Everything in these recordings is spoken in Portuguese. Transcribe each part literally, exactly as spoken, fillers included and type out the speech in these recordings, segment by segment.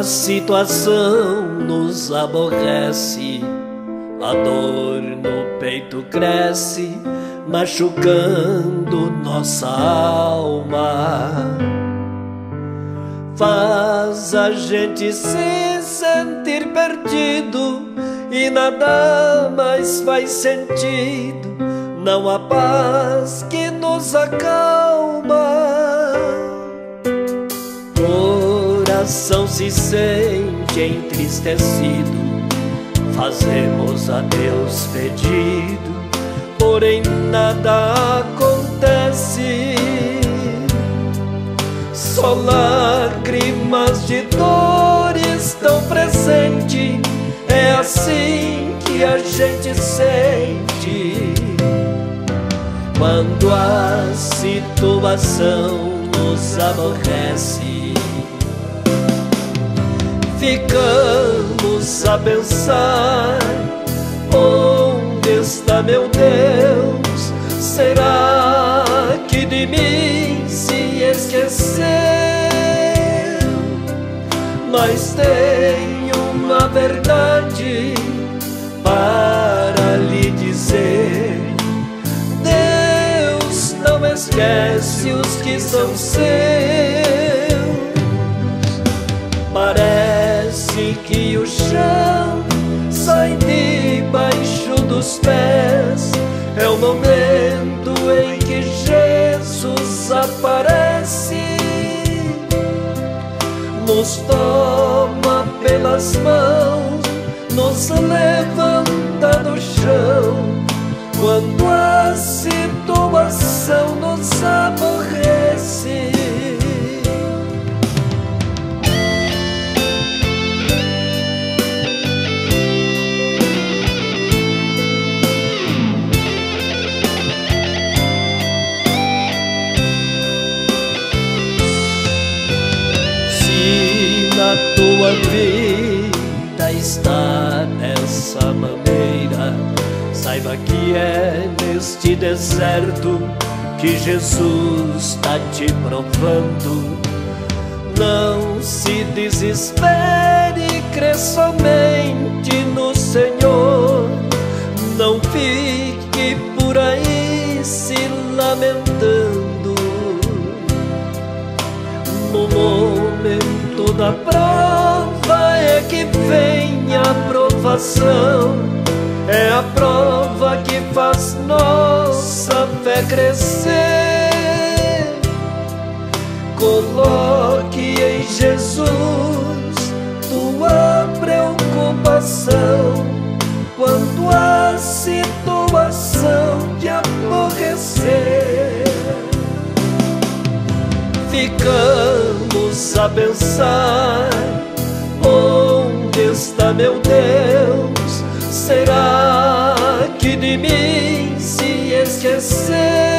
a situação nos aborrece, a dor no peito cresce, machucando nossa alma. Faz a gente se sentir perdido e nada mais faz sentido. Não há paz que nos acalma. Coração se sente entristecido, fazemos a Deus pedido, porém nada acontece. Só lágrimas de dor estão presentes. É assim que a gente sente quando a situação nos aborrece. Ficamos a pensar: onde está meu Deus? Será que de mim se esqueceu? Mas tenho uma verdade para lhe dizer: Deus não esquece os que são seus. Parece que o chão sai debaixo dos pés. É o momento em que Jesus aparece, nos toma pelas mãos, nos levanta do chão, quando a situação nos aborrece. A tua vida está dessa maneira, saiba que é neste deserto que Jesus está te provando. Não se desespere, crê somente no Senhor. Não fique por aí se lamentando. No momento da prova é que vem a provação. É a prova que faz nossa fé crescer. Coloque em Jesus tua preocupação quando a situação te aborrecer. Ficamos a pensar: onde está meu Deus? Será que de mim se esqueceu?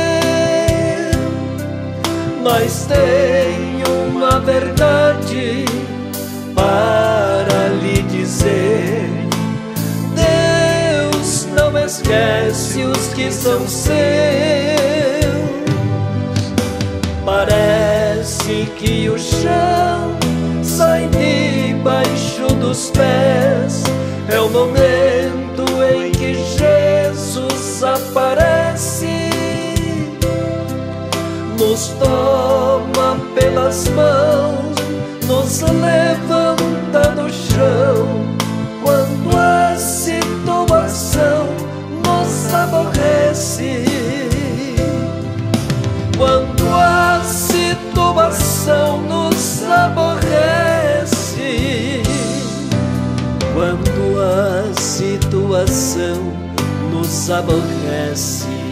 Mas tenho uma verdade para lhe dizer: Deus não esquece os que são seus. Parece que o chão sai debaixo dos pés. É o momento em que Jesus aparece, nos toma pelas mãos, nos levanta do chão, quando a situação nos aborrece. Quando a situação nos aborrece. Quando a situação nos aborrece.